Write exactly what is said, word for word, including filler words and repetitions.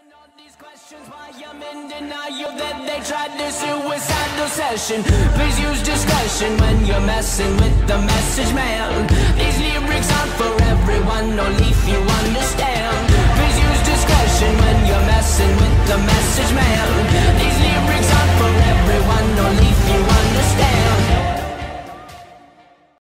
All these questions why I'm in denial that they tried their suicidal session. Please use discretion when you're messing with the message man. These lyrics aren't for everyone, only if you understand. Please use discretion when you're messing with the message man.